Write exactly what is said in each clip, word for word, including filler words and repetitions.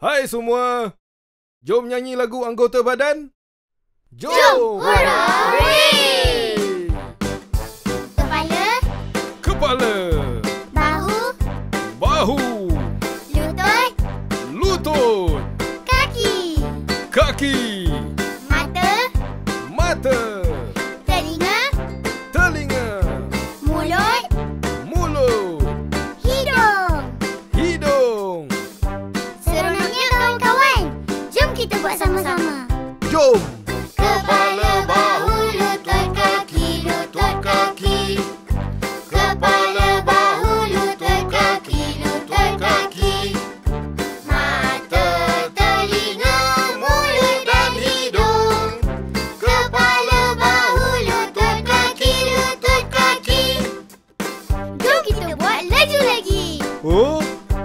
Hai semua, jom nyanyi lagu anggota badan. Jom! Jom! Hooray! Kepala, Kepala, bahu, bahu, lutut, lutut, kaki, kaki, mata, mata, telinga, telinga, mulut, mulut, hidung. hidung. Seronoknya kawan-kawan, jom kita buat sama-sama. Jom! Kepala, bahu, lutut, kaki, lutut, kaki. Kepala, bahu, lutut, kaki, lutut, kaki. Mata, telinga, mulut dan hidung. Kepala, bahu, lutut, kaki, lutut, kaki. Jom kita buat laju lagi. Oh,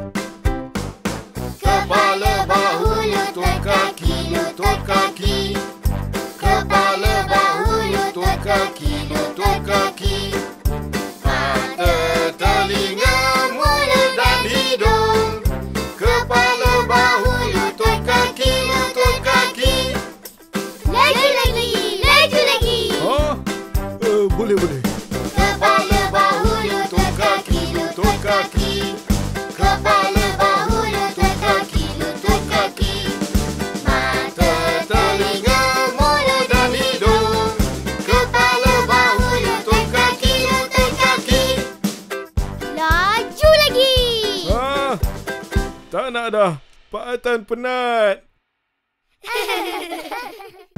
Kepala, bahu, lutut, kaki, lutut, kaki. Kepala, bahu, lutut, kaki, lutut, kaki. Mata, telinga, mulut dan hidung. Kepala, bahu, lutut, kaki, lutut, kaki. Laju lagi, laju lagi. ha? Uh, boleh, boleh. Kepala, bahu, lutut, kaki, lutut, kaki. Kepala, bahu, lutut, kaki, lutut, kaki. Mata, telinga, mulut dan hidung. Kepala, bahu, lutut, kaki, lutut, kaki. Laju lagi. Ah, tak nak dah. Pak Atan penat.